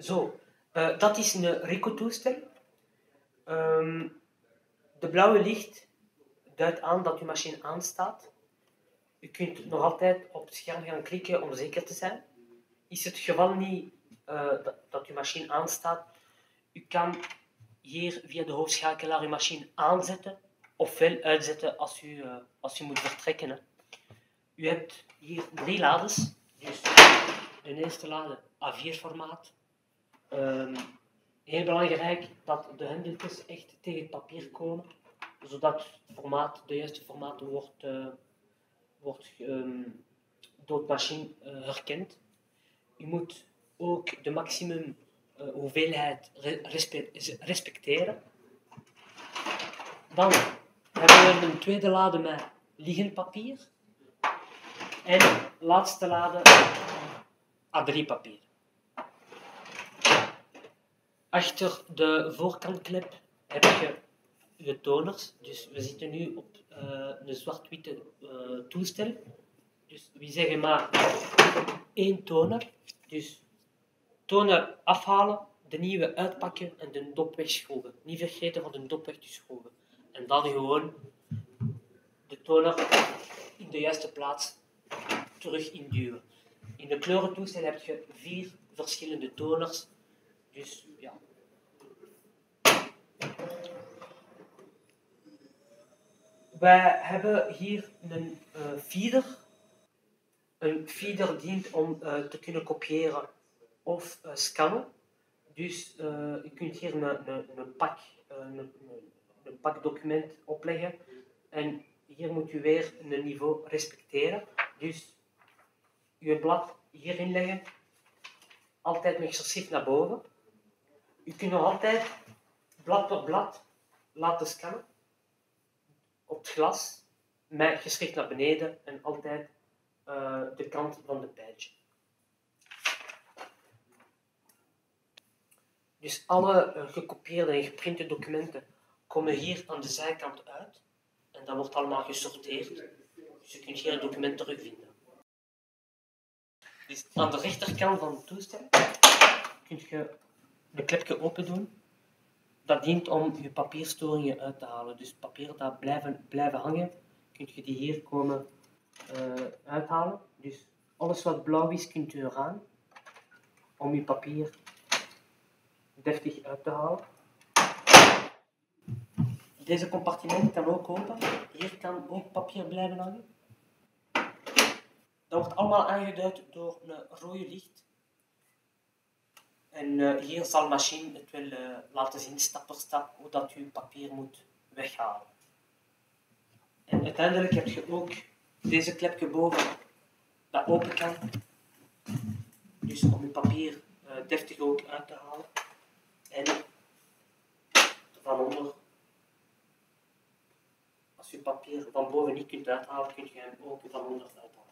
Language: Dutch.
Zo, dat is een Rico-toestel. De blauwe licht duidt aan dat uw machine aanstaat. U kunt nog altijd op het scherm gaan klikken om zeker te zijn. Is het geval niet dat uw machine aanstaat, u kan hier via de hoofdschakelaar uw machine aanzetten ofwel uitzetten als u moet vertrekken. Hè. U hebt hier 3 lades. Dus de eerste lade A4-formaat. Heel belangrijk dat de hendeltjes echt tegen het papier komen, zodat de juiste formaat wordt door de machine herkend. U moet ook de maximum hoeveelheid respecteren. Dan hebben we een tweede lade met liggend papier en laatste lade A3-papier. Achter de voorkantklep heb je de toners. Dus we zitten nu op een zwart-witte toestel. Dus we zeggen maar 1 toner. Dus toner afhalen, de nieuwe uitpakken en de dop wegschroeven. Niet vergeten van de dop weg te schroeven. En dan gewoon de toner in de juiste plaats terug induwen. In de kleurentoestel heb je 4 verschillende toners. Dus ja. Wij hebben hier een feeder. Een feeder dient om te kunnen kopiëren of scannen. Dus je kunt hier een pakdocument opleggen. En hier moet u weer een niveau respecteren. Dus uw blad hierin leggen. Altijd met geschrift naar boven. U kunt nog altijd blad per blad laten scannen. Op het glas. Met geschrift naar beneden. En altijd de kant van de badge. Dus alle gekopieerde en geprinte documenten komen hier aan de zijkant uit. En dat wordt allemaal gesorteerd. Dus je kunt hier het document terugvinden. Dus aan de rechterkant van het toestel kun je de klepje open doen. Dat dient om je papierstoringen uit te halen. Dus papier dat blijven hangen, kun je die hier komen uithalen. Dus alles wat blauw is, kunt u eraan om je papier deftig uit te halen. Deze compartiment kan ook open. Hier kan ook papier blijven hangen. Dat wordt allemaal aangeduid door een rode licht. En hier zal de machine het wel laten zien, stap per stap, hoe dat u papier moet weghalen. En uiteindelijk heb je ook deze klepje boven dat open kan. Dus om uw papier deftig ook uit te halen. En van onder, als je papier van boven niet kunt uithalen, kun je hem ook van onder uithalen.